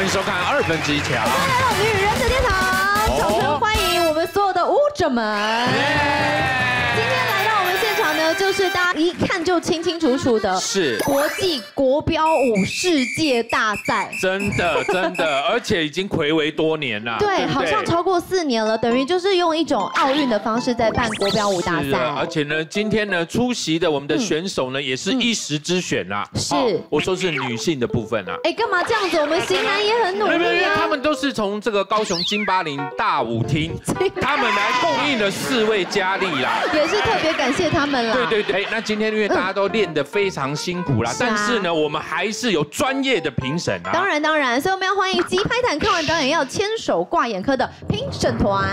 迎收看2分之1强。 来到女人的殿堂，掌声欢迎我们所有的舞者们。今天来到我们现场呢，就是大家一看就清清楚楚的， 是国际国标舞世界大赛。 真的，而且已经睽违多年了。 对，好像超过4年了，等于就是用一种奥运的方式在办国标舞大赛。 而且呢，今天呢出席的我们的选手呢，也是一时之选啦。 是， 我说是女性的部分啦。 哎，干嘛这样子？我们型男也很努力啊。 因为他们都是从这个高雄金巴林大舞厅，他们来供应了4位佳丽啦。 也是特别感谢他们啦。 对，那今天因为大家都练得非常辛苦啦，但是呢，我们还是有专业的评审啊。 当然，所以我们要欢迎即拍坦看完表演要牵手挂眼科的评审团。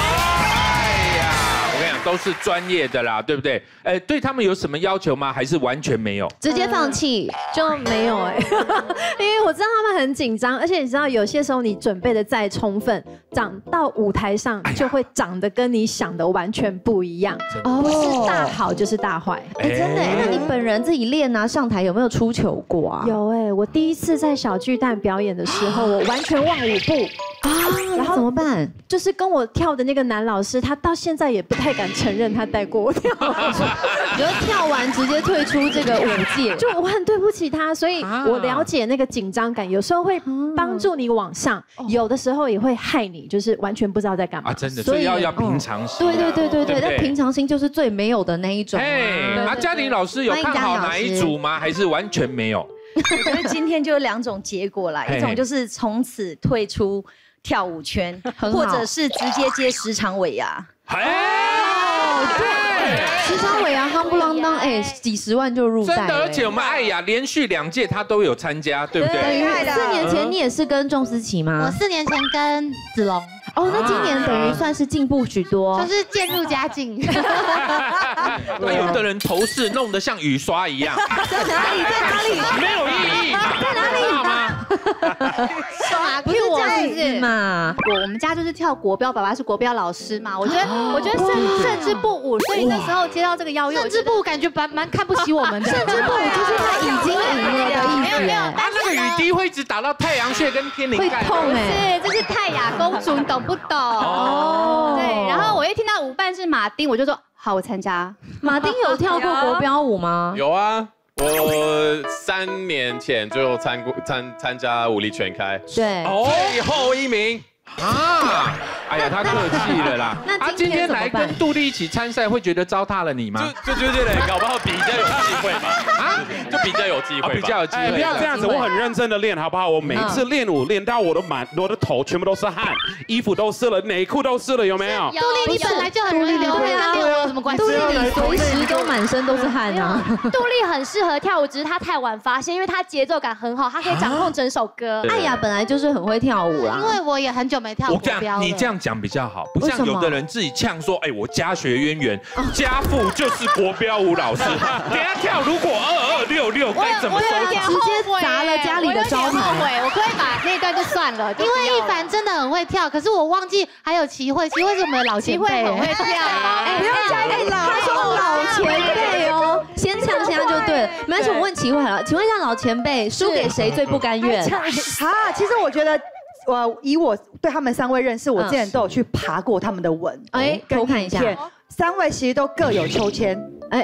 我跟你讲，都是专业的啦，对不对？对他们有什么要求吗？还是完全没有？ 直接放弃就没有因为我知道他们很紧张，而且你知道有些时候你准备的再充分，长到舞台上就会长得跟你想的完全不一样，不是大好就是大坏。 真的，那你本人自己练啊，上台有没有出糗过啊？ 有我第一次在小巨蛋表演的时候，我完全忘舞步然后怎么办？ 就是跟我跳的那个男老师，他到现在也不太敢承认他带过我跳。 你就跳完直接退出这个舞界， 就我很对不起他，所以我了解那个紧张感，有时候会帮助你往上，有的时候也会害你，就是完全不知道在干嘛。 真的，所以要平常心。 对，但平常心就是最没有的那一种。 嘉玲老师有看好哪一组吗？还是完全没有？ 我觉得今天就有2种结果啦，一种就是从此退出跳舞圈，或者是直接接10场尾牙。 对，10场尾牙夯不啷当，几10万就入袋。 真的，而且我们艾雅连续2届她都有参加，对不对 ？4年前你也是跟仲思琪吗？ 我4年前跟子龙。 那今年等于算是进步许多， 就是渐入佳境。 有的人头饰弄得像雨刷一样， 在哪里？ 没有意义， 在哪里吗？不是这样子嘛？ 我们家就是跳国标，爸爸是国标老师嘛。我觉得甚至不舞，所以那时候接到这个邀约，甚至不感觉蛮看不起我们的。 甚至不舞就是他已经赢了的意思。 没有， 那个雨滴会一直打到太阳穴跟天灵盖， 会痛这是泰雅公主，你懂不懂？对。然后我一听到舞伴是马丁，我就说好，我参加。 马丁有跳过国标舞吗？ 有啊。我3年前就参加武力全开， 对， 最后1名啊！哎呀，他客气了啦。 那今天来跟杜丽一起参赛，会觉得糟蹋了你吗？ 就觉得搞不好比较有机会嘛。就比较有机会， 比较有机会。 不要这样子，我很认真的练，好不好？我每次练舞练到我的头全部都是汗，衣服都湿了，内裤都湿了，有没有？ 杜丽，你本来就很容易流汗，跟练舞有什么关系？ 杜丽，你随时都满身都是汗啊。 杜丽很适合跳舞，只是她太晚发现，因为她节奏感很好，她可以掌控整首歌。 艾雅本来就是很会跳舞啦， 因为我也很久没跳国标了。 你这样讲比较好，不像有的人自己呛说，我家学渊源，家父就是国标舞老师，给他跳如果2266该怎么？ 直接砸了家里的招牌。 我可以把那段就算了，因为一凡真的很会跳，可是我忘记还有齐慧是我们的老前辈，很会跳。 不用加一个他说老前辈哦，先呛现在就对了。没关系，我问齐慧好了，请问一下老前辈输给谁最不甘愿？ 其实我觉得。以我对他们3位认识，我之前都有去爬过他们的文， 偷看一下。 3位其实都各有秋千， 各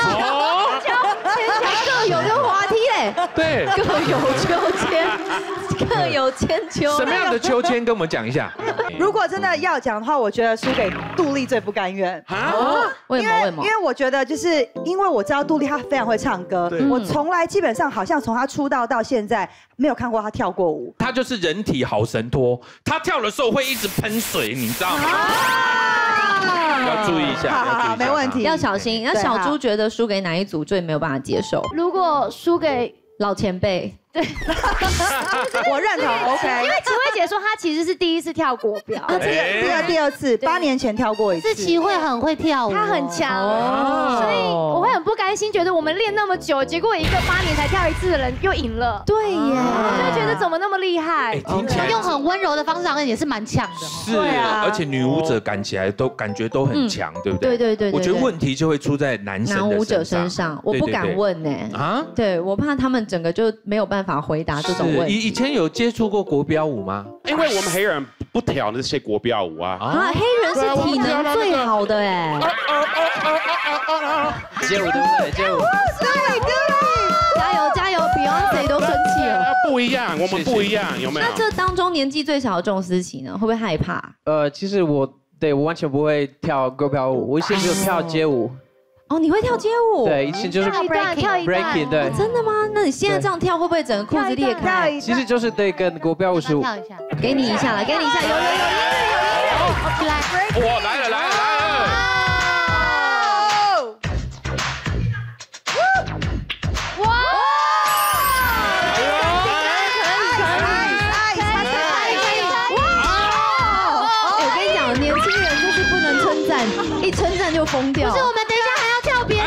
有溜滑梯嘞， 对， 各有秋千，各有千秋。 什么样的秋千？跟我们讲一下。 如果真的要讲的话，我觉得输给杜丽最不甘愿。 为什么？ 因为我觉得就是因为我知道杜丽她非常会唱歌，我从来基本上好像从她出道到现在没有看过她跳过舞。 她就是人体好神托，她跳的时候会一直喷水，你知道吗？要注意一下， 好，没问题， 要小心。那小猪觉得输给哪一组最没有办法接受？ 如果输给老前辈， 对， 我认同 ，OK。 因为齐慧姐说她其实是第1次跳国标， 第2次，8年前跳过1次。 是齐慧很会跳舞， 她很强， 所以我会很不甘心，觉得我们练那么久，结果一个8年才跳1次的人又赢了。 对耶， 就觉得怎么那么厉害？ 听起来用很温柔的方式唱，也是蛮强的。 是，而且女舞者感觉都很强，对不对？ 对。 我觉得问题就会出在男舞者身上， 我不敢问呢。对，我怕他们整个就没有办办法回答这种问题。 以前有接触过国标舞吗？ 因为我们黑人不跳那些国标舞啊。 啊，黑人是体能最好的哎。 街舞对不对？街舞。 加油加油 ，Beyonce 都生气了。 不一样，我们不一样，有没有？ 那这当中年纪最小的仲思琪呢，会不会害怕？ 其实我完全不会跳国标舞，我以前只有跳街舞。 哦，你会跳街舞？ 对，以前就是跳一段，跳一段。 breaking， 对。 真的吗？那你现在这样跳，会不会整个裤子裂开？ 其实就是对跟国标舞是。 跳一下。 给你一下来，给你一下，有音乐有音乐。 来， 哇，来了来了来了！ 一称赞就疯掉。 不是，我们等一下还要跳别的。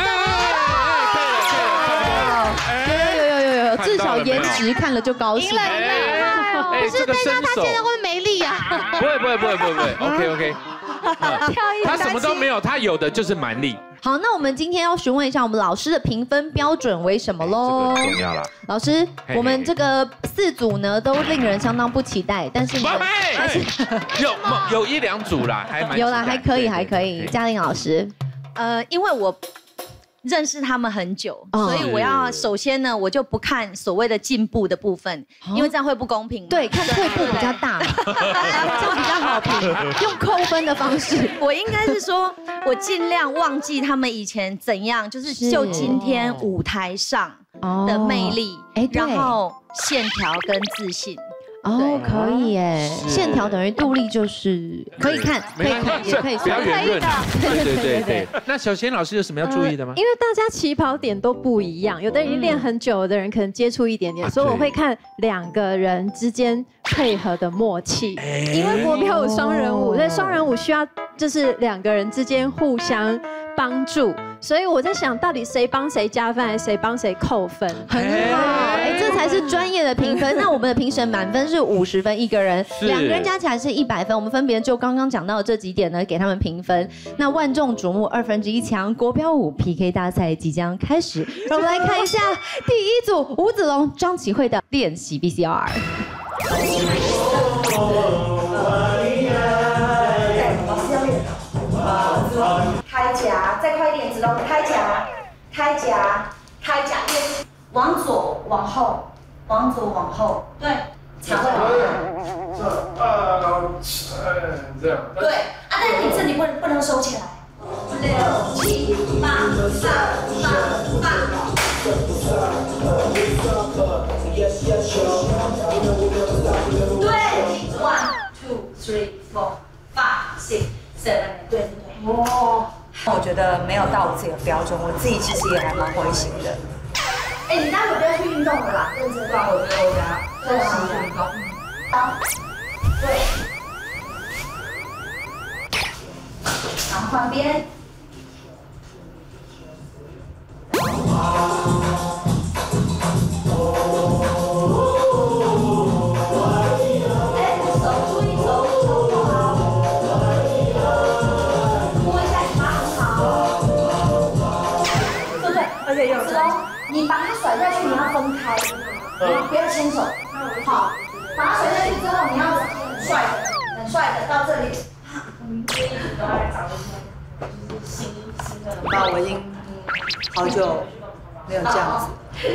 有，至少颜值看了就高兴。 赢了。不是，但是他现在会没力啊。 不会 ，OK。他什么都没有，他有的就是蛮力。 好，那我们今天要询问一下我们老师的评分标准为什么喽？ 这个重要啦。 老师，我们这个4组呢都令人相当不期待，但是有1、2组啦，还蛮有啦，还可以。嘉玲老师， 因为我认识他们很久，所以我要首先呢，我就不看所谓的进步的部分，因为这样会不公平。 对，看退步比较大，这样比较好评，用扣分的方式。 我应该是说，我尽量忘记他们以前怎样，就今天舞台上的魅力，然后线条跟自信。 哦，可以耶，线条等于杜丽就是可以看，也可以不要圆润。对。那小贤老师有什么要注意的吗？ 因为大家起跑点都不一样，有的人已经练很久，有的人可能接触一点点，所以我会看2个人之间配合的默契。因为国标舞双人舞，所以双人舞需要就是2个人之间互相帮助，所以我在想到底谁帮谁加分，还是谁帮谁扣分？ 很好，这才是专业的评分。那我们的评审满分是50分1个人，2个人加起来是100分。我们分别就刚刚讲到的这几点呢，给他们评分。那万众瞩目1/2强国标舞 PK 大赛即将开始，让我们来看一下第1组吴子龙、张启慧的练习 VCR。 开夹，再快一点，子龙，开夹，往左往后，对，才会好这样。对，但是你这里不能收起来。6、7、8、3、8。对，1、2、3、4、5、6、7、对。 我觉得没有到我自己的标准，我自己其实也还蛮灰心的。 你待会不要去运动了啦，认真吧，我等下休息运动。对。然后换边。你把它甩下去，你要分开，不要牵手。好，把它甩下去之后，你要很帅的到这里。 那我已经好久没有这样子。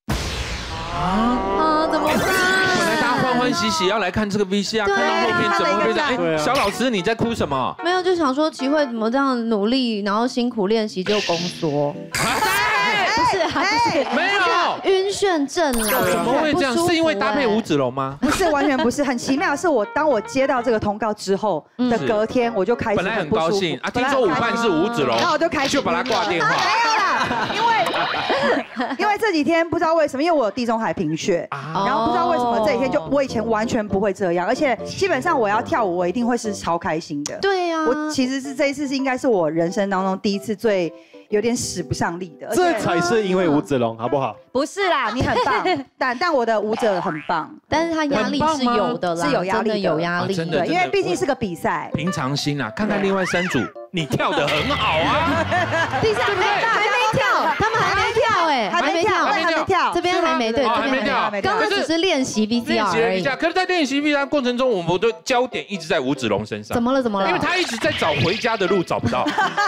怎么办？ 本来大家欢欢喜喜要来看这个 VCR， 看到后面怎么会这样？小老师你在哭什么？ 没有，就想说齐慧怎么这样努力，然后辛苦练习就宫缩。不是， 没有晕眩症啦。 怎么会这样？是因为搭配吴子龙吗？ 不是，完全不是。很奇妙的是，当我接到这个通告之后的隔天，我就开始本来很高兴啊，听说舞伴是吴子龙， 然后我就开始就把他挂电话。 没有啦，因为这几天不知道为什么，因为我有地中海贫血，然后不知道为什么这几天我以前完全不会这样，而且基本上我要跳舞，我一定会是超开心的。 对呀， 我其实是这一次应该是我人生当中第一次最有点使不上力的。 这才是因为吴子龙，好不好？ 不是啦，你很棒，但我的舞者很棒， 但是他压力是有的啦， 是有压力的， 有压力， 真的， 因为毕竟是个比赛。 平常心啊，看看另外3组，你跳得很好啊。 第3组还没跳，他们还没跳对， 还没跳， 这边还没对， 还没跳， 刚刚只是练习 VCR 而已。 可是，在练习 VCR 过程中，我们的焦点一直在吴子龙身上。 怎么了？ 因为他一直在找回家的路，找不到。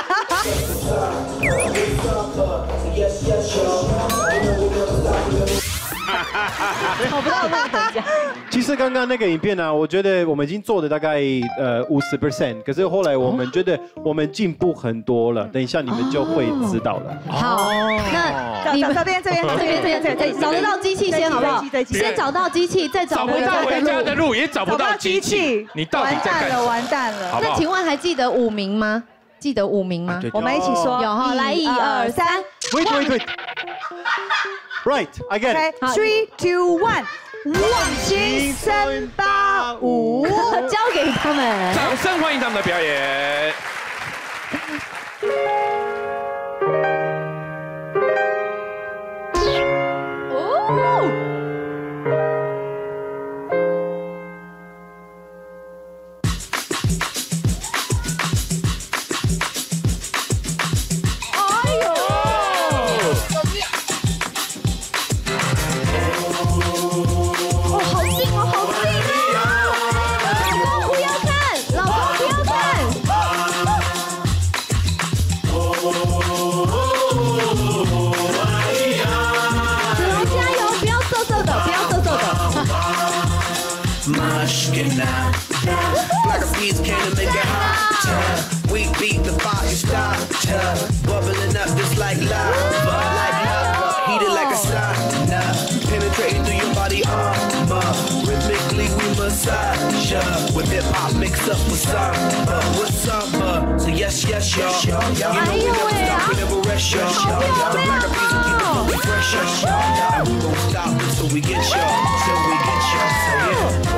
找不到路回家。 其实刚刚那个影片呢，我觉得我们已经做的大概50%，可是后来我们觉得我们进步很多了。等一下你们就会知道了。 好，那你们这边， 找得到机器先好不好？先找到机器，再找回家的路，也找不到机器，你到底在干什么？ 完蛋了！ 那请问还记得舞名吗？记得舞名吗？ 我们一起说， 有哈，来1、2、3。 Wait. Right, I get it. 3, 2, 1，忘情385， 交给他们。 掌声欢迎他们的表演。 Black beats came to make it hot. We beat the fire starter, bubbling up just like lava, heated like a sauna, penetrating through your body armor. Rhythmically we massage with hip hop mixed up with samba, So yes, y'all. You know we never stop, we never rest, y'all. The black beats will keep the funky fresh, y'all. And we won't stop until we get y'all, So yeah.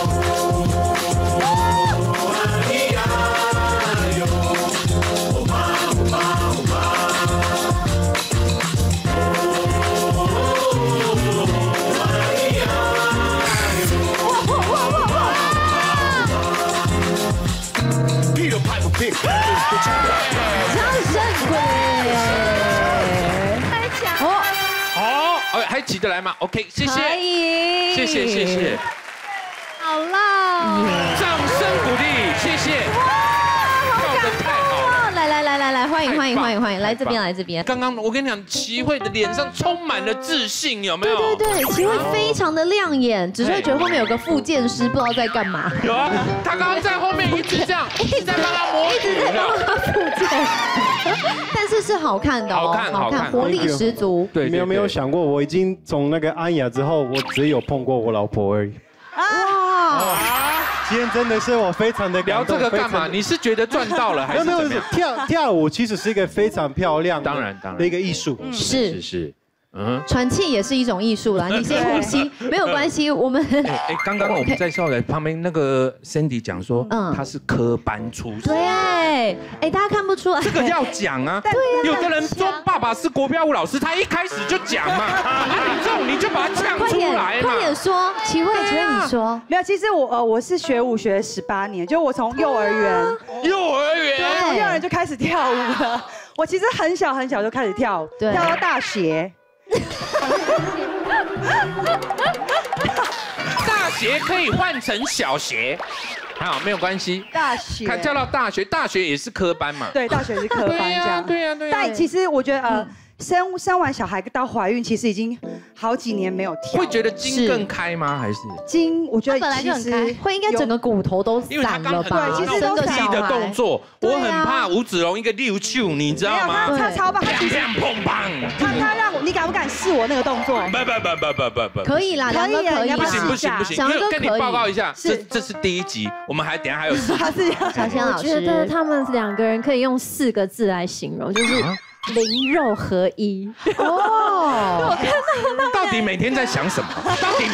Peter Piper pick. 掌声鼓励！ 太强哦，还起得来吗 ？OK， 谢谢，谢谢。 好了， 掌声鼓励，谢谢。跳得太好了！ 来，欢迎，来这边。 刚刚我跟你讲，齐慧的脸上充满了自信，有没有？ 对，齐慧非常的亮眼，只是会觉得后面有个复健师不知道在干嘛。 有啊，他刚刚在后面一直这样，一直在帮他摸， 一直在帮他复健。但是是好看的哦，好看，活力十足。 对，你有没有想过，我已经从那个安雅之后，我只有碰过我老婆而已。哇！今天真的是我非常的聊这个干嘛？你是觉得赚到了还是怎么样？跳舞其实是一个非常漂亮当然的一个艺术。 是。喘气也是一种艺术啦，你先呼吸，没有关系。我们刚刚我们在校园旁边那个 Cindy 讲说，他是科班出身。 对，大家看不出来。 这个要讲啊。对呀。有的人说爸爸是国标舞老师，他一开始就讲嘛，你这种你就把他呛出来嘛。 快点说，齐慧，你说。 没有，其实我是学舞学18年，就我从幼儿园从幼儿园就开始跳舞了。我其实很小就开始跳舞，跳到大学。 大学可以换成小学，好，没有关系。 大学， 他跳到大学也是科班嘛。 对，大学是科班这样。 对呀。 但其实我觉得生完小孩到怀孕，其实已经好几年没有跳。 会觉得筋更开吗？还是筋？我觉得本来就很开，会应该整个骨头都散了吧？ 对，其实都散的动作，我很怕吴子龙一个溜球，你知道吗？ 他超棒，他其实砰砰。 他让我，你敢不敢试我那个动作？ 不， 可以啦，两个可以。 不行，跟你报告一下，这是第1集，我们等下还有4集。 小仙老师， 我觉得他们2个人可以用4个字来形容，就是灵肉合一。 我看到底每天在想什么？不要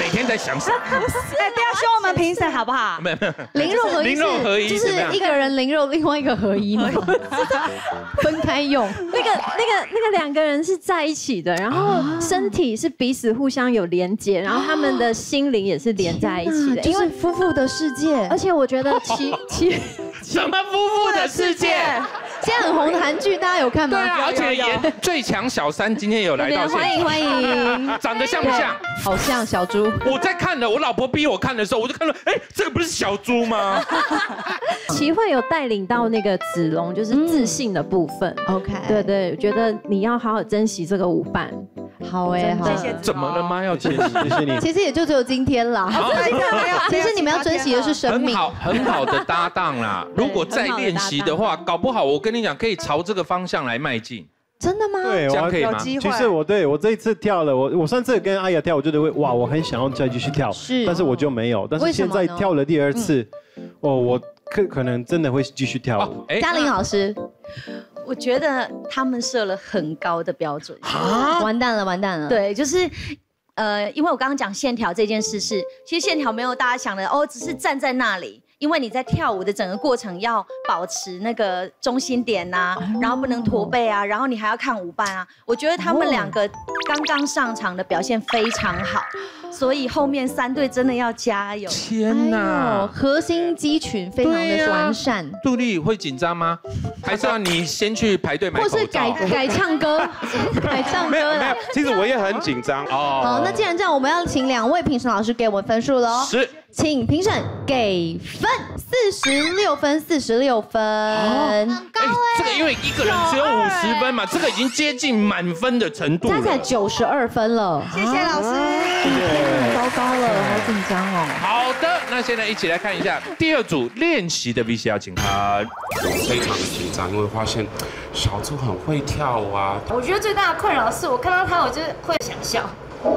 凶我们评审好不好？ 没有。 灵肉合一就是一个人灵肉，另外一个合一嘛，分开用。 那个2个人是在一起的，然后身体是彼此互相有连接，然后他们的心灵也是连在一起的， 因为夫妇的世界。 而且我觉得什么夫妇的世界？ 现在很红的韩剧，大家有看吗？ 对啊，而且演最强小三今天有来到现场， 欢迎， 长得像不像？ 好像小猪。 我在看的，我老婆逼我看的时候，我就看到，哎，这个不是小猪吗？ 齐慧有带领到那个子龙，就是自信的部分。 OK， 对对，我觉得你要好好珍惜这个舞伴。 好哎，好。 怎么了吗？要珍惜， 谢谢你。 其实也就只有今天啦。其实你们要珍惜的是生命。 很好的搭档啦。如果再练习的话，搞不好我跟你讲，可以朝这个方向来迈进。 真的吗？ 对， 这样可以吗？ 其实我这一次跳了，我上次跟阿雅跳，我觉得哇，我很想要再继续跳，但是我就没有。但是现在跳了第2次，我可能真的会继续跳舞。 嘉玲老师。 我觉得他们设了很高的标准， 完蛋了。 对，就是因为我刚刚讲线条这件事是，其实线条没有大家想的只是站在那里，因为你在跳舞的整个过程要保持那个中心点啊，然后不能驼背啊，然后你还要看舞伴啊。我觉得他们2个刚刚上场的表现非常好，所以后面3队真的要加油。 天哪， 核心肌群非常的完善。 杜丽会紧张吗？还是要你先去排队买口罩？ 或是改唱歌，改唱歌。 没有，其实我也很紧张哦。好，那既然这样，我们要请2位评审老师给我们分数喽。 是， 请评审给分，46分，46分， 很高这个因为一个人只有50分嘛，这个已经接近满分的程度了， 加起来92分了。 谢谢老师， 糟糕了，好紧张哦。 好的，那现在一起来看一下第2组练习的 VCR 请看。 我非常的紧张，因为发现小猪很会跳舞啊。 我觉得最大的困扰是我看到他，我就会想笑。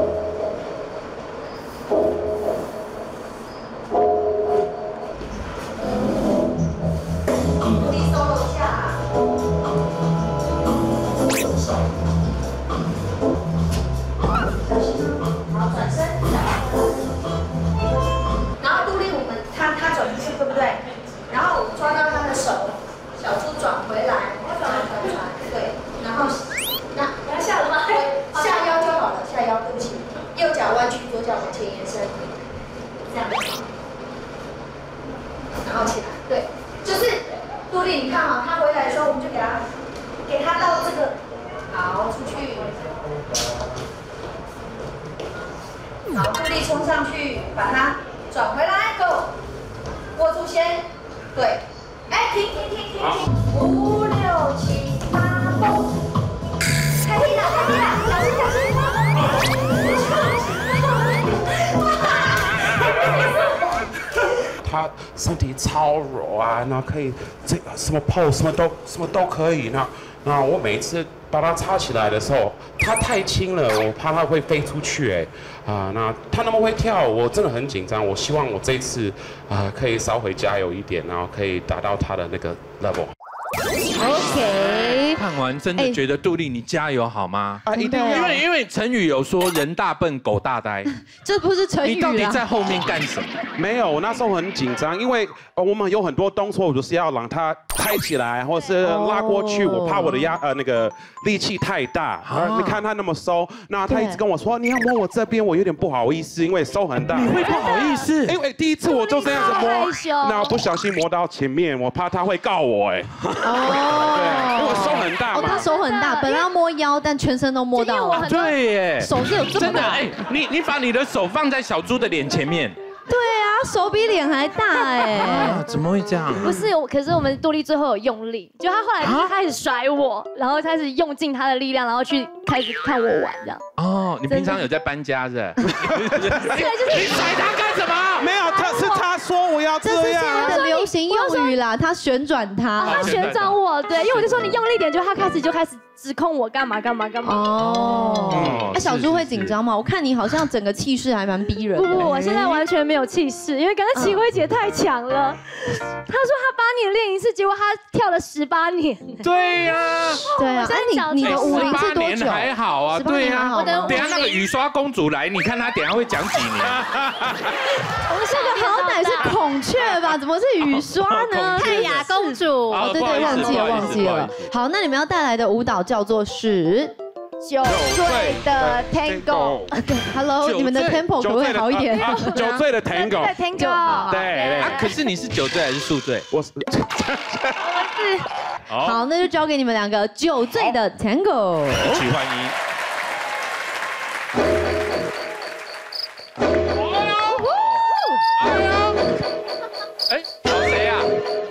然后杜丽我们他转出去对不对？然后抓到他的手，小猪转回来，对，然后不要下了吗？下腰就好了，下腰，对不起，右脚弯曲，左脚往前延伸，这样，然后起来，对，就是杜丽，你看啊，他回来的时候，我们就给他到这个，好，出去。好，杜丽冲上去，把它转回来 ，Go， 握住先，对，哎，停，5、6、7、8，蹦，太低了，小心， 他身体超柔啊，然后可以这个什么 pose 什么都可以。那我每一次把它插起来的时候，它太轻了，我怕它会飞出去那他那么会跳，我真的很紧张。我希望我这一次可以稍微加油一点，然后可以达到他的那个 level。 OK， 看完真的觉得杜丽你加油好吗？ 一定要，因为成语有说人大笨狗大呆， 这不是成语。 你到底在后面干什么？ 没有，我那时候很紧张，因为我们有很多动作，我就是要让它抬起来，或者是拉过去，我怕我的那个力气太大。你看他那么收，那他一直跟我说你要摸我这边，我有点不好意思，因为手很大。 你会不好意思？ 因为第一次我就这样子摸，那不小心摸到前面，我怕他会告我对，因为我手很大嘛。 他手很大，本来要摸腰，但全身都摸到了。 对耶， 手是有这么大。 你把你的手放在小猪的脸前面。 对啊，手比脸还大怎么会这样？ 不是，可是我们杜丽最后有用力，就他后来就是开始甩我，然后开始用尽他的力量，然后开始看我玩这样。 你平常有在搬家是？ 对，就是你甩他干什么？ 没有，他说我要这样。 这是现在的流行用语啦，他旋转他。 他旋转我，对，因为我就说你用力点，就他开始指控我干嘛。 那小猪会紧张吗？我看你好像整个气势还蛮逼人。 不，我现在完全没有气势，因为刚刚齐慧姐太强了。他说他8年练一次，结果他跳了18年。 对呀， 对啊。你的舞龄是多久？ 还好啊，对呀。等下那个雨刷公主来，你看她等下会讲几年？ 我们这个好歹是孔雀吧？怎么是雨刷呢？ 泰雅公主。 对，忘记了。好，那你们要带来的舞蹈叫做是 9岁的 Tango。 对 ，Hello， 你们的 tempo 可不可以好一点 ？9岁的 Tango。 Tango。 对。 啊，可是你是酒醉还是宿醉？ 我是。 好，那就交给你们2个酒醉的 Tango， 一起欢迎。哎，找谁呀？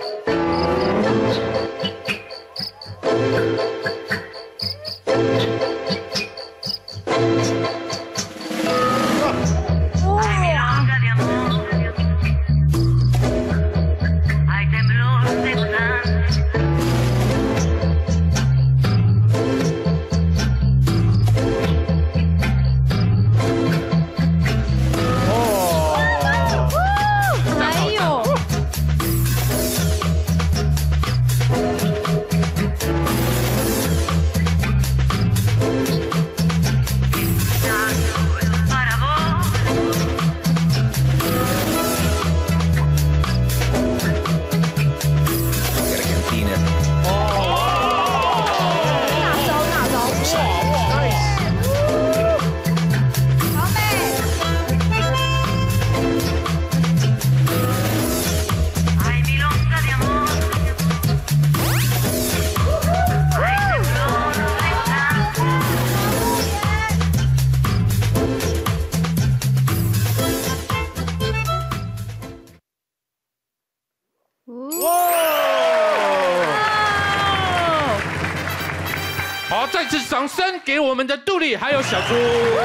好，再次掌声给我们的杜丽还有小猪。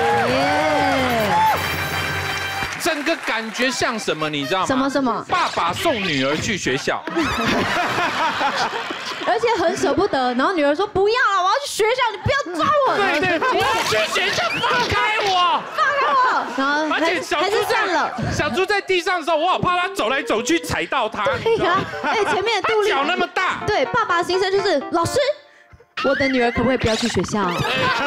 整个感觉像什么，你知道吗？ 什么？ 爸爸送女儿去学校， 而且很舍不得。然后女儿说：“不要了，我要去学校，你不要抓我。” 对，我要去学校，放开我， 放开我。然后而且小猪算了，小猪在地上的时候，我好怕他走来走去踩到他。 对呀，哎，前面的杜丽脚那么大。 对，爸爸的心声就是老师。我的女儿可不可以不要去学校？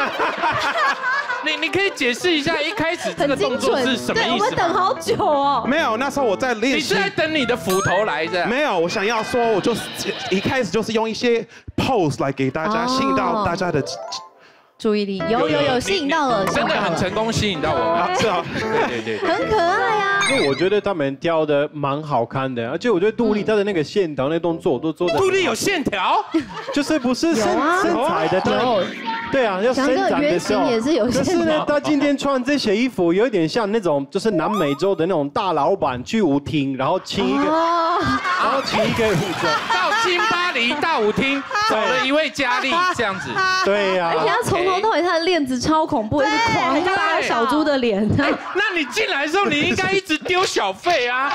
你可以解释一下一开始这个动作是什么意思吗？ 我们等好久哦。 没有，那时候我在练习。 你是在等你的斧头来着？ 没有，我想要说，我就是一开始就是用一些 pose 来给大家吸引到大家的注意力。有吸引到了， 真的很成功吸引到我们。 是啊， 对， 很可爱呀。 因为我觉得他们挑的蛮好看的，而且我觉得杜丽她的那个线条、那动作我都做的。 杜丽有线条， 就是不是身材的有。对啊，要伸展的时候也是有线条。 可是呢，他今天穿这些衣服有点像那种，就是南美洲的那种大老板去舞厅，然后请一个，舞者到金巴黎大舞厅找了一位佳丽这样子。 对呀， 而且他从头到尾他的链子超恐怖，一直狂扒小猪的脸。 那你进来的时候你应该一直丢小费啊！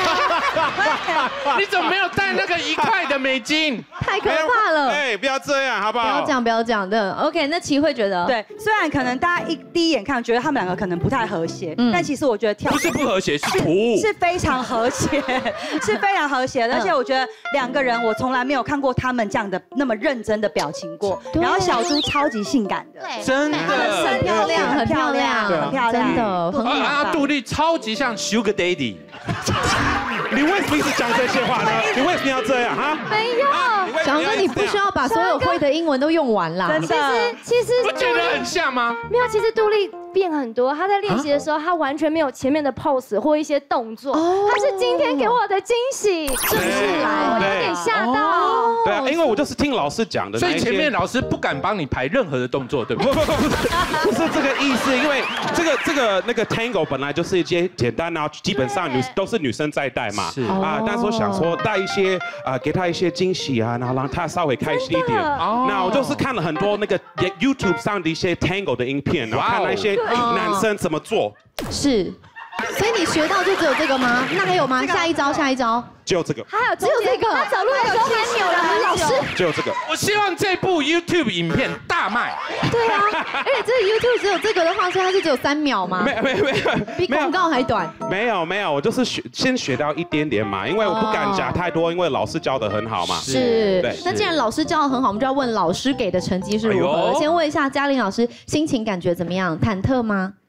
你怎么没有带那个1块的美金？ 太可怕了！ 哎，不要这样好不好？ 不要讲的。OK， 那齐慧觉得， 对，虽然可能大家第一眼看觉得他们2个可能不太和谐，但其实我觉得跳不是不和谐，是非常和谐，是非常和谐的。而且我觉得2个人我从来没有看过他们这样的那么认真的表情过。然后小猪超级性感的， 真的， 很漂亮，很漂亮，真的，很好。 杜丽超级像 Sugar Daddy。 你为什么一直讲这些话呢？你为什么要这样哈？ 没有， 翔哥，你不需要把所有会的英文都用完啦。 其实不觉得很像吗？ 没有，其实杜丽变很多。她在练习的时候，她完全没有前面的 pose 或一些动作。她是今天给我的惊喜，正式来，我有点吓到。 对啊，因为我就是听老师讲的， 所以前面老师不敢帮你排任何的动作，对不对？ 不是这个意思，因为那个 tango 本来就是一些简单啊，基本上都是女生在带嘛，但是我想说带一些给她一些惊喜啊，然后让她稍微开心一点。那我就是看了很多那个 YouTube 上的一些 tango 的影片，然后看那些男生怎么做。 是，所以你学到就只有这个吗？那还有吗？下一招。 只有这个， 还有只有这个，他走路的时候还扭了很久。 只有这个。 我希望这部 YouTube 影片大卖。 对啊，而且这个 YouTube 只有这个的话，所以它是只有3秒吗？ 没有， 比广告还短。 没有，我就是先学到一点点嘛，因为我不敢讲太多，因为老师教的很好嘛。 是。 对。 那既然老师教的很好，我们就要问老师给的成绩是如何。先问一下嘉玲老师，心情感觉怎么样？忐忑吗？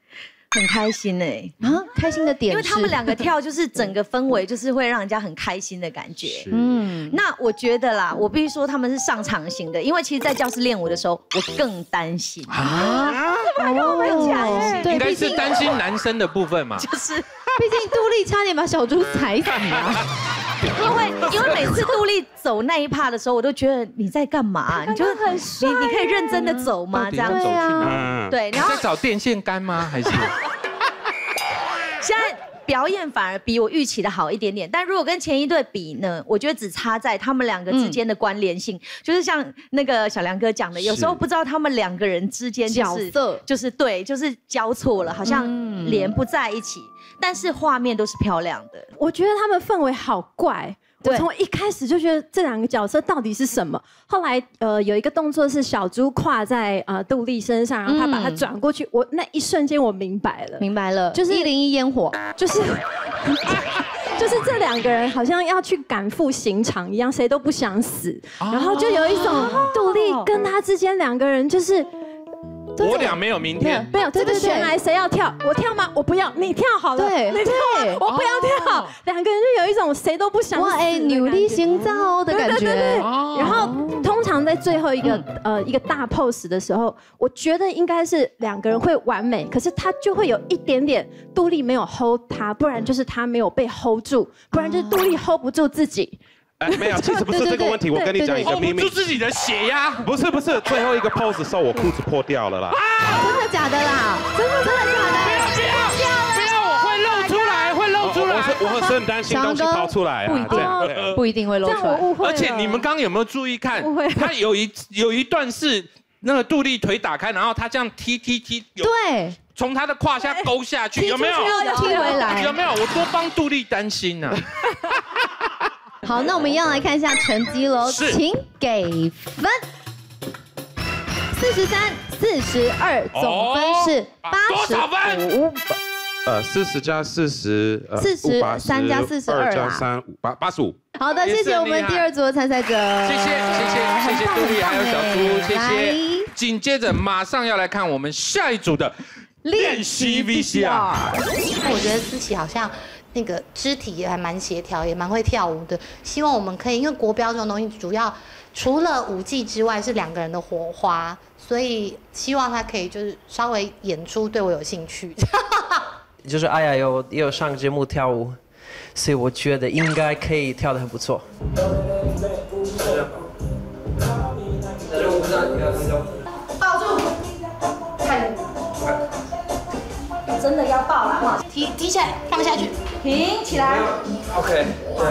很开心哎， 开心的点， 因为他们两个跳就是整个氛围就是会让人家很开心的感觉。那我觉得啦，我必须说他们是上场型的，因为其实，在教室练舞的时候，我更担心啊， 怎么跟我们讲？对，应该是担心男生的部分嘛， 就是， 毕竟杜丽差点把小猪踩死啊。 因为每次杜丽走那一趴的时候，我都觉得你在干嘛？你就很你可以认真的走吗？这样走去哪？ 对，然后在找电线杆吗？还是？ 现在表演反而比我预期的好一点点，但如果跟前一对比呢，我觉得只差在他们两个之间的关联性，就是像那个小梁哥讲的，有时候不知道他们两个人之间角色就是对，就是交错了，好像连不在一起，但是画面都是漂亮的。 我觉得他们氛围好怪。我从一开始就觉得这两个角色到底是什么，后来有一个动作是小猪跨在杜丽身上，然后他把它转过去，我那一瞬间我明白了， 就是101烟火， 就是这两个人好像要去赶赴刑场一样，谁都不想死，然后就有一种杜丽跟他之间两个人就是。 我俩没有明天， 没有这个悬崖谁要跳？我跳吗？我不要，你跳好了。 对， 你跳，我不要跳。两个人就有一种谁都不想死的努力行造的感觉。 对。然后通常在最后一个大 pose 的时候，我觉得应该是两个人会完美，可是他就会有一点点杜丽没有 hold 他，不然就是他没有被 hold 住，不然就是杜丽 hold 不住自己。 没有，其实不是这个问题。我跟你讲一个秘密， hold 不住自己的血压。 不是，最后一个 pose 的时候，我裤子破掉了啦。 真的假的啦？真的假的？ 不要，我会露出来，会露出来。 我是很担心东西跑出来啊， 不一定会露出来。 而且你们刚刚有没有注意看？他有一段是那个杜丽腿打开，然后他这样踢， 对， 从他的胯下勾下去，有没有？ 踢回来， 有没有？我多帮杜丽担心啊。 好，那我们一样来看一下成绩喽，请给分。43、42，总分是85。 多少分 ？40加40 ，43加42 加3，85。 好的，谢谢我们第二组的参赛者， 谢谢杜丽还有小猪，谢谢。紧接着马上要来看我们下一组的练习 VCR。 我觉得思琪好像那个肢体也还蛮协调，也蛮会跳舞的。希望我们可以，因为国标这种东西，主要除了舞技之外是两个人的火花，所以希望他可以就是稍微演出对我有兴趣。 就是阿雅也有上节目跳舞，所以我觉得应该可以跳得很不错。 抱住，看，真的要抱了哈，提起来，放下去，平起来。 OK，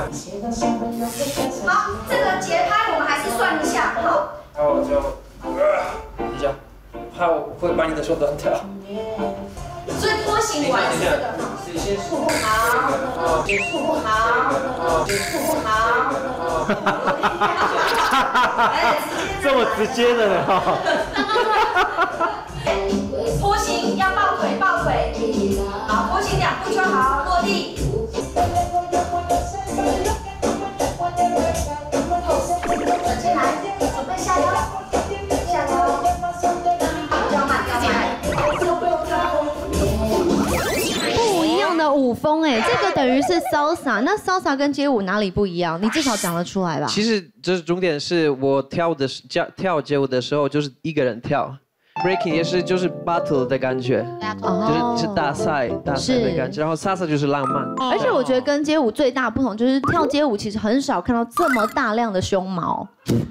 好，这个节拍我们还是算一下，好。 然后我就，一下，怕我会把你的手断掉。 所以拖行完是这个，腹部好，腹部好，腹部好。 这么直接的呢？ 拖行要抱腿，好，拖行2步就好，落地。转进来，准备下腰，比较慢， 不一样的舞风哎，这个等于是 salsa， 那 salsa 跟街舞哪里不一样？你至少讲得出来吧？ 其实就是重点是我跳街舞的时候就是一个人跳。Breaking 也是就是 battle 的感觉，就是大赛的感觉，然后 salsa 就是浪漫。 而且我觉得跟街舞最大不同就是跳街舞其实很少看到这么大量的胸毛。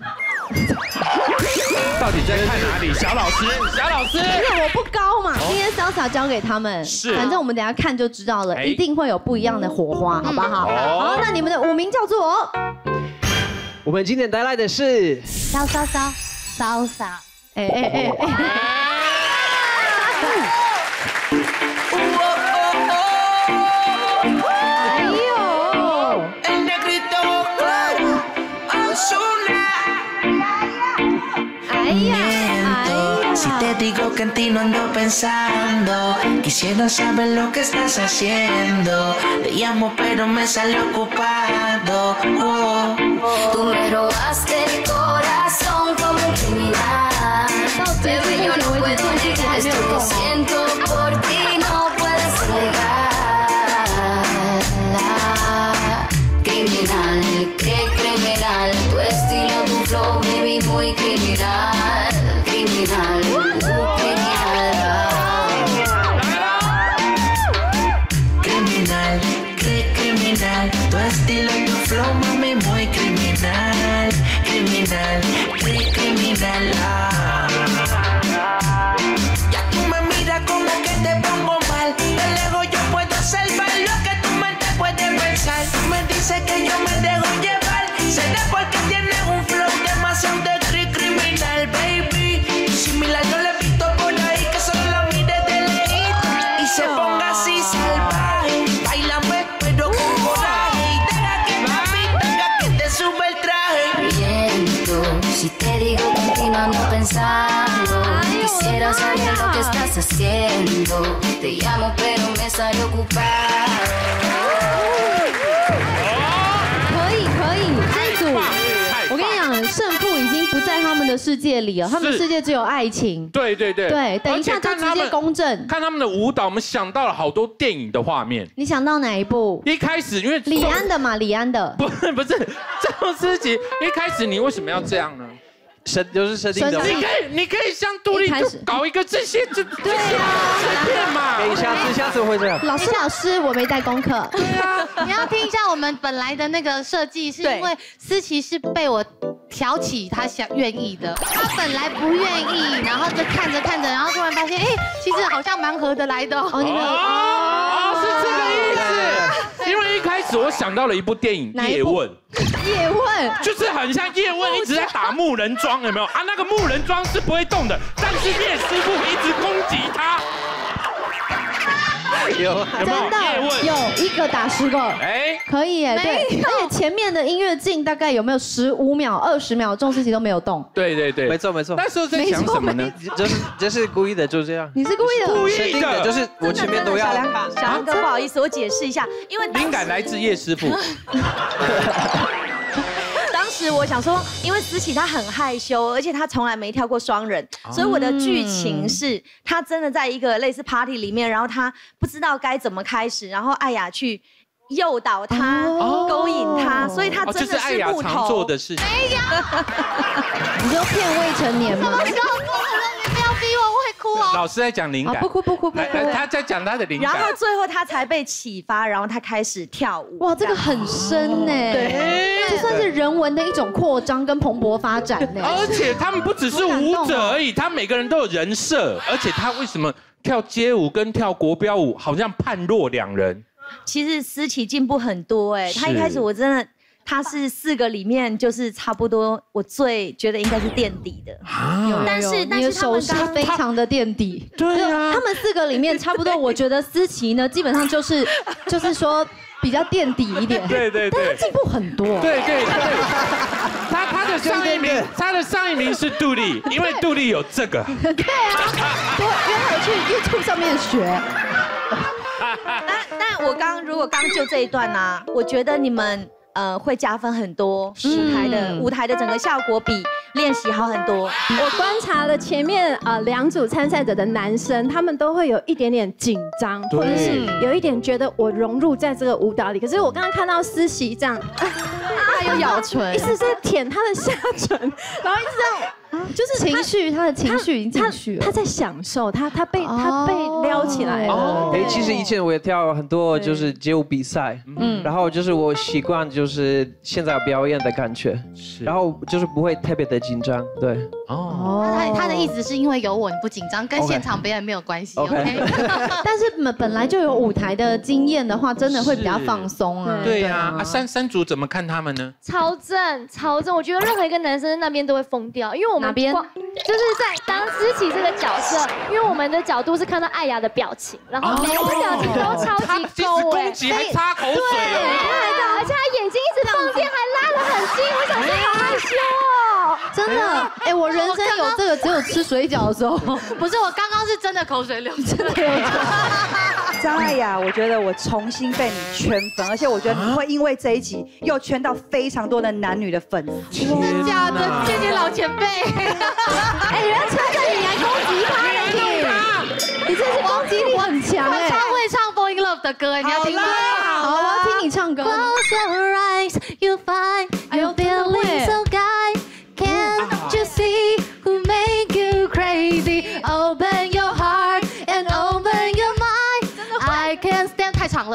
到底在看哪里？小老师， 因为我不高嘛，今天 salsa 交给他们， 是， 反正我们等一下看就知道了，一定会有不一样的火花，好不好？好，那你们的舞名叫做？ 我们今天带来的是 salsa。 哎！ Si te digo que en ti no ando pensando, quisiera saber lo que estás haciendo. Te llamo pero me sale ocupado. Oh. Tú me robaste el corazón como un criminal. Bebé, yo no puedo negar esto que siento por ti, no puedo. criminal, criminal, criminal, tu estilo y tu flow, mami, muy criminal, criminal, criminal. Ya tú me miras como que te pongo mal, de lejos yo puedo salvar lo que tu mente puede pensar. Me dice que yo me dejo llevar, será porque tienes un flow demasiado de criminal, baby. Similar no le he visto por ahí que solo mire de lejito y se ponga así salvaje. Bailame pero con coraje y deja que papi tenga que te sube el traje. Miento, si te digo continuando pensando, quisiera saber lo que estás haciendo. Te llamo pero me sale ocupado. 可以，这组我跟你讲，胜负已经不在他们的世界里了，他们的世界只有爱情。 对， 等一下就直接公正。 看他们的舞蹈，我们想到了好多电影的画面。 你想到哪一部？ 一开始因为李安的嘛，李安的。 不是赵思琪，一开始你为什么要这样呢？ 就是设定的。 你可以像杜丽搞一个这些对呀，随便嘛。 下次会这样。 老师，我没带功课。 对啊，你要听一下我们本来的那个设计，是因为思琪是被我挑起他愿意的，他本来不愿意，然后就看着，然后突然发现，其实好像蛮合得来的哦。 是这个意思。因为一开始我想到了一部电影《叶问》。 叶问就是很像叶问一直在打木人桩，有没有啊？那个木人桩是不会动的，但是叶师傅一直攻击他。有没有？叶问有1个打10个，可以耶，对，而且前面的音乐镜大概有没有15秒、20秒，钟思琪都没有动。 对， 没错。 那时候在想什么呢？ 就是故意的，就这样。 你是故意的？ 故意的， 就是我前面都要。 小梁哥，不好意思，我解释一下，因为灵感来自叶师傅。 当时我想说，因为思琪她很害羞，而且她从来没跳过双人，所以我的剧情是她真的在一个类似 party 里面，然后她不知道该怎么开始，然后艾雅去诱导她、勾引她，所以她真的就是艾雅常做的事情。 没有， 你就骗未成年吗？ 什么时候做的？你不要逼我，我会哭哦。 老师在讲灵感， 不哭， 他在讲他的灵感。 然后最后他才被启发，然后他开始跳舞。 哇，这个很深呢，对，这算是人文的一种扩张跟蓬勃发展呢。 而且他们不只是舞者而已，他每个人都有人设，而且他为什么跳街舞跟跳国标舞好像判若两人？ 其实思琪进步很多他一开始我真的。他是4个里面就是差不多，我最觉得应该是垫底的。但是你的手势非常的垫底。 对啊， 他们4个里面差不多，我觉得思琪呢，基本上就是说比较垫底一点。 对， 但他进步很多。 对。他的上一名是杜丽，因为杜丽有这个。 对啊，因为我去 YouTube 上面学。 那我如果刚就这一段呢，我觉得你们。会加分很多，舞台的整个效果比练习好很多。 我观察了前面2组参赛者的男生，他们都会有一点点紧张，或者是有一点觉得我融入在这个舞蹈里。可是我刚刚看到思琪这样， 他有咬唇， 一直在舔他的下唇，然后一直这样。 就是他的情绪已经进去了， 他在享受，他被撩起来了。 其实以前我也跳很多就是街舞比赛，然后就是我习惯就是现在表演的感觉，然后就是不会特别的紧张，对。 他的意思是因为有我你不紧张，跟现场表演没有关系。OK。 但是本来就有舞台的经验的话，真的会比较放松啊。 对呀，三组怎么看他们呢？ 超正，我觉得任何一个男生在那边都会疯掉，因为我们就是在当思琪这个角色，因为我们的角度是看到艾雅的表情，然后每一个表情都超级勾攻击还擦口水而且他眼睛一直放电，还拉得很近，我想说好害羞哦。 真的，我人生有这个只有吃水饺的时候， 不是我刚刚是真的口水流，真的流。 张艾雅，我觉得我重新被你圈粉，而且我觉得你会因为这一集又圈到非常多的男女的粉丝。 真的假的？谢谢老前辈。 人家称赞你还攻击他，你真是攻击力很强我超会唱《Fall in Love》的歌，你要听吗？ 好，我要听你唱歌。 Close your eyes, you find your feeling so guy. Can't you see who make you crazy?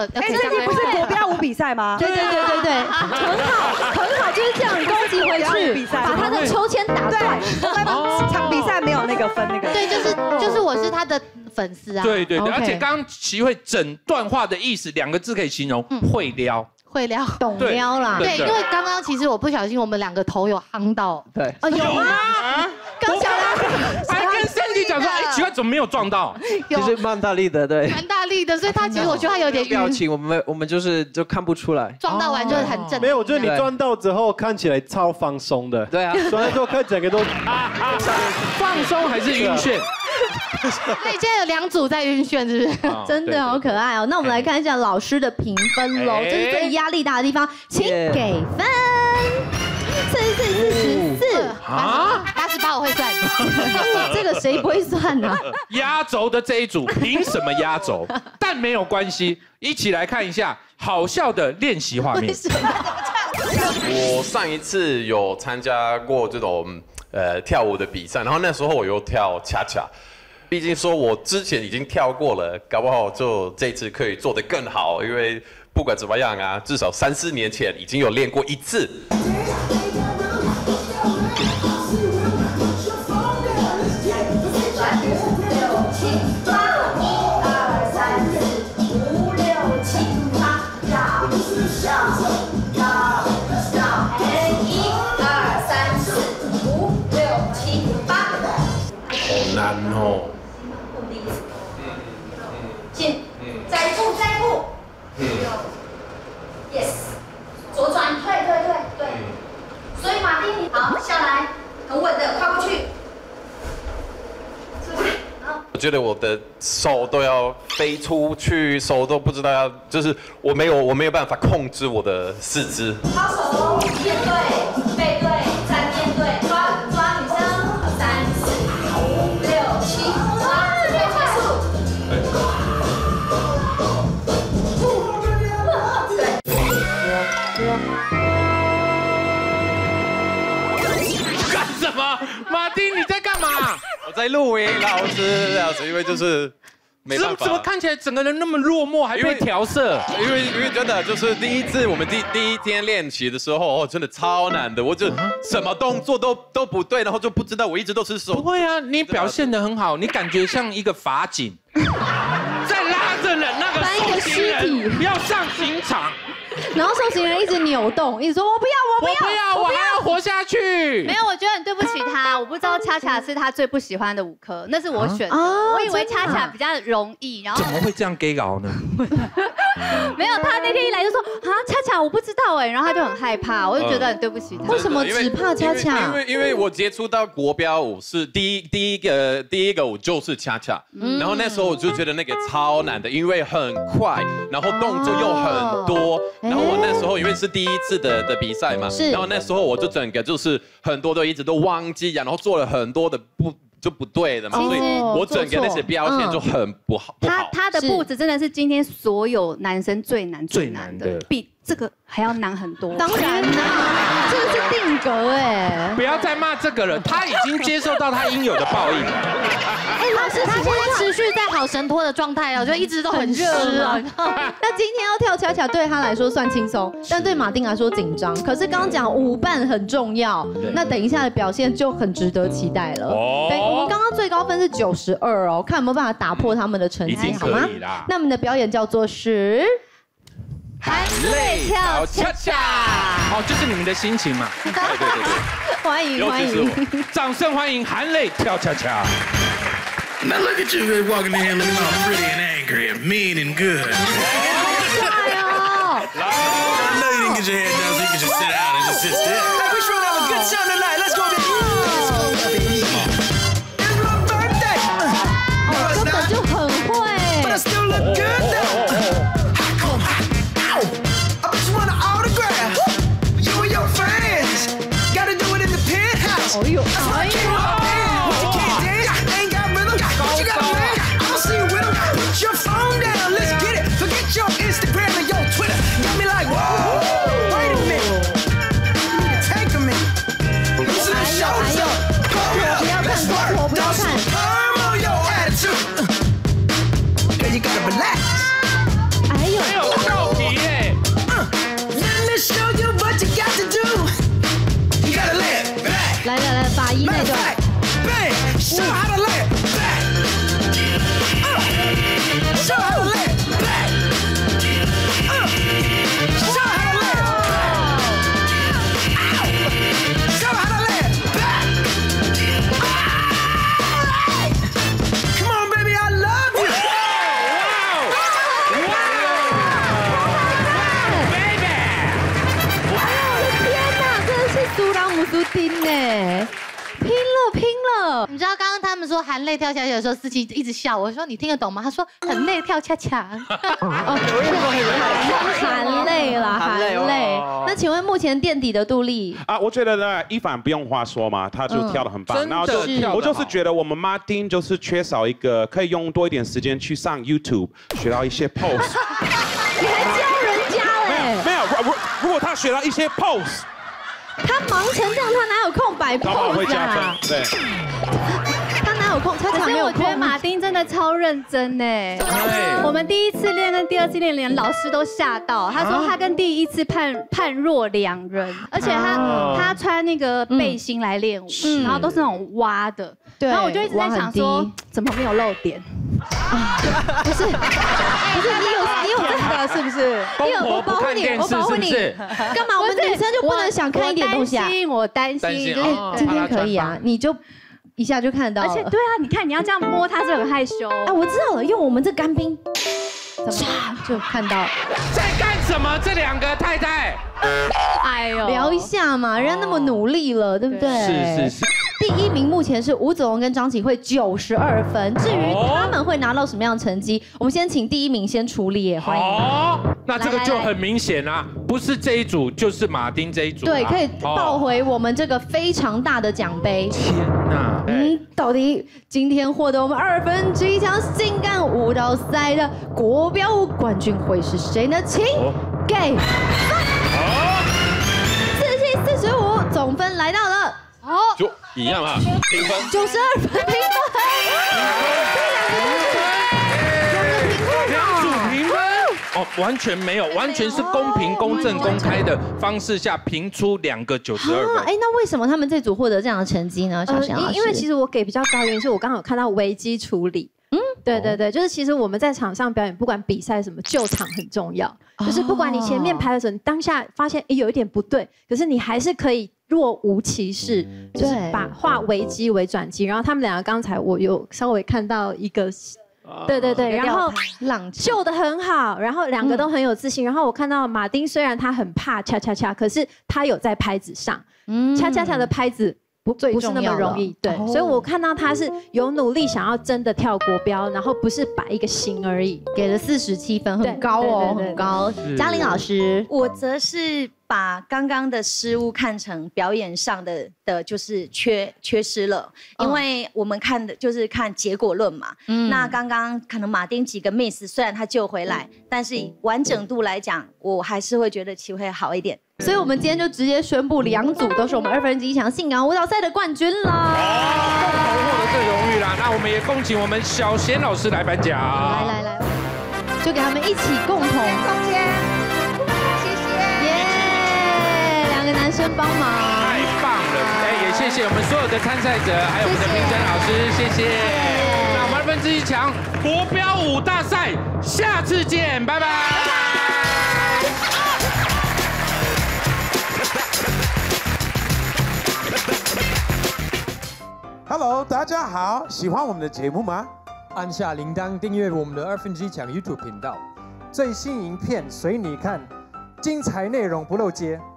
了。 哎，这题不是国标舞比赛吗？ 对，很好，就是这样攻击回去，把他的秋千打断。 场比赛没有那个分那个。 对，就是我是他的粉丝啊。 对，而且刚刚齐慧整段话的意思2个字可以形容，会撩。 会撩， 懂撩啦。 对，因为刚刚其实我不小心，我们2个头有夯到。 对。 有吗？刚小拉还跟 Sandy 讲说，哎，奇怪，怎么没有撞到？ 就是蛮大力的，对。 蛮大力的，所以他其实我觉得他有点表情，我们就看不出来。 撞到完就很正。 没有，我觉得你撞到之后看起来超放松的。 对啊。 撞到之后看整个都放松还是晕眩？ 所以现在有2组在晕眩，是不是？ 真的好可爱哦。那我们来看一下老师的评分喽，这是最压力大的地方，请给分。44 啊，88我会算。 这个谁不会算呢？ 压轴的这一组凭什么压轴？但没有关系，一起来看一下好笑的练习画面。 我上一次有参加过这种跳舞的比赛，然后那时候我又跳恰恰。毕竟说我之前已经跳过了，搞不好就这次可以做得更好，因为不管怎么样啊，至少3、4年前已经有练过1次。好难哦。 再一步。Yes， 左转，对。所以马丁，你好，下来，很稳的，跨过去。是不是？ 我觉得我的手都要飞出去，手都不知道要，就是我没有办法控制我的四肢。 抛手，面对，背对，再面对，抓女生，3、4、5、6、7，抓，最快速。 干什么？马丁，你在干嘛？ 我在录音，老师，因为就是没办法。 怎么看起来整个人那么落寞，还被调色？ 因为真的就是第一次我们第一天练习的时候，真的超难的，我就什么动作都不对，然后就不知道我一直都是手。 不会啊，你表现得很好，你感觉像一个法警，在拉着人那个受刑人要上刑场。 然后受刑人一直扭动，一直说我不要， 我还要活下去。 没有，我觉得很对不起他。我不知道恰恰是他最不喜欢的舞科，那是我选的。我以为恰恰比较容易，然后怎么会这样 gay 搞呢？ 没有，他那天一来就说啊，恰恰我不知道哎，然后他就很害怕，我就觉得很对不起他。 为什么只怕恰恰？ 因为我接触到国标舞是第一个舞就是恰恰，然后那时候我就觉得那个超难的，因为很快，然后动作又很多。然后我那时候因为是第一次的比赛嘛，然后那时候我就整个就是很多都一直都忘记呀，然后做了很多的不对的嘛，所以我整个那些标签就很不好。 他的步子真的是今天所有男生最难的，比这个还要难很多。 当然啦，这个是定格哎。 不要再骂这个人，他已经接受到他应有的报应。 哎，老师，他现在持续在好神拖的状态啊，就一直都很湿啊。 那今天要跳恰恰对他来说算轻松，但对马丁来说紧张。可是刚刚讲舞伴很重要，那等一下的表现就很值得期待了。对，我们刚刚最高分是92哦，看有没有办法打破他们的成绩，好吗？那我们的表演叫做是含泪跳恰恰。 哦，就是你们的心情嘛。对。 欢迎， 掌声欢迎含泪跳恰恰。 Now look at you walking in here looking all pretty and angry and mean and good. I know you didn't get your hair done, so you can just sit down and just sit still. Hey, we sure have a good time tonight. Let's go, baby. It's my birthday. 根本就很会。 But I still look good though. I bet you want an autograph. You and your friends gotta do it in the penthouse. That's why I came up here. What you can't dance, ain't got rhythm. What you gotta win? I'll see you with them. Put your phone down, let's get it. Forget your Instagram and your Twitter. Got me like, whoa, wait a minute. You need to take a minute. Listen to the show. 说含泪跳恰恰的时候，思琪一直笑。我说你听得懂吗？他说很累跳恰恰。 含泪啦，含泪。那请问目前垫底的杜丽啊，我觉得呢，一凡不用话说嘛，他就跳得很棒。然后我就是觉得我们马丁就是缺少一个可以用多一点时间去上 YouTube 学到一些 pose。 你还教人家嘞？ 没有，如果他学到一些 pose。 他忙成这样，他哪有空摆 pose 啊？ 对， 他哪有空？他可是我觉得马丁真的超认真呢。我们第一次练跟第二次练，连老师都吓到。他说他跟第一次判若两人，而且他穿那个背心来练舞，然后都是那种挖的。然后我就一直在想说，怎么没有露点？ 不是，你有这个是不是？我保护你，我保护你。干嘛？我们女生就不能想看一点东西啊？ 我担心，就是今天可以啊，你就一下就看到了。 而且对啊，你看你要这样摸它是很害羞啊。我知道了，用我们这干冰，就看到。 在干什么？这两个太太？ 哎呦， 聊一下嘛，人家那么努力了，对不对？ 是。 第一名目前是吴子龙跟张启慧92分，至于他们会拿到什么样的成绩，我们先请第一名先出列，欢迎。 那这个就很明显啦，不是这一组就是马丁这一组。 对，可以抱回我们这个非常大的奖杯。 天哪！ 到底今天获得我们1/2强性感舞蹈赛的国标舞冠军会是谁呢？请给4745，总分来到了。 就一样啊，评分 92分，评分， 两组评分哦，完全没有，完全是公平、公正、公开的方式下评出2个92分。 哎，那为什么他们这组获得这样的成绩呢？小翔老师， 因为其实我给比较高的原因是我刚刚有看到危机处理。对，就是其实我们在场上表演，不管比赛什么，救场很重要。就是不管你前面排的时候，你当下发现有一点不对，可是你还是可以若无其事，就是把化危机为转机。然后他们两个刚才我有稍微看到一个，对，然后救得很好，然后两个都很有自信。然后我看到马丁虽然他很怕恰恰恰，可是他有在拍子上，恰恰恰的拍子。不是那么容易，对，所以我看到他是有努力想要真的跳国标，然后不是摆一个形而已， 给了47分，很高哦，很高。嘉玲老师， 我则是把刚刚的失误看成表演上的就是缺失了，因为我们看的就是看结果论嘛。那刚刚可能马丁几个 miss， 虽然他救回来，但是以完整度来讲，我还是会觉得齐慧好一点。 所以我们今天就直接宣布2组都是我们1/2强性感舞蹈赛的冠军啦！ 共同获得这个荣誉啦。那我们也恭请我们小贤老师来颁奖。 来，就给他们一起共同。 空间，谢谢。 耶，2个男生帮忙， 太棒了！哎，也谢谢我们所有的参赛者，还有我们的评审老师，谢谢。那我们1/2强国标舞大赛，下次见，拜拜。 Hello， 大家好，喜欢我们的节目吗？按下铃铛订阅我们的1/2强 YouTube 频道，最新影片随你看，精彩内容不漏接。